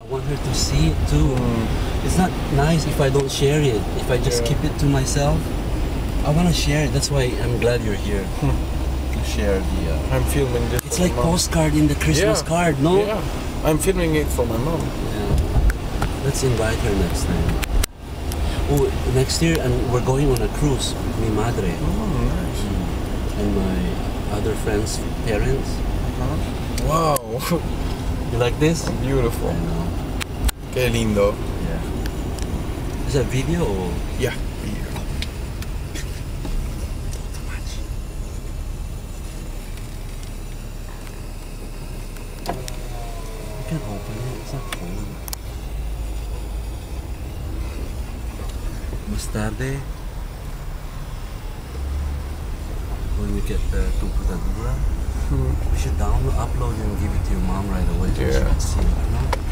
I want her to see it too. It's not nice if I don't share it, if I just keep it to myself. I want to share it, that's why I'm glad you're here. To share the... I'm filming this. It's like postcard in the Christmas card, no? Yeah, I'm filming it for my mom. Yeah. Let's invite her next time. Oh, next year, and we're going on a cruise with mi madre. Oh, nice. And my other friends' parents. Wow. You like this? Beautiful. I know. Qué lindo. Yeah. Is that video or? Yeah, video. You can open it, it's not cold. Más tarde, when we get the computadora, we should upload it and give it to your mom right away so she can see it, you know?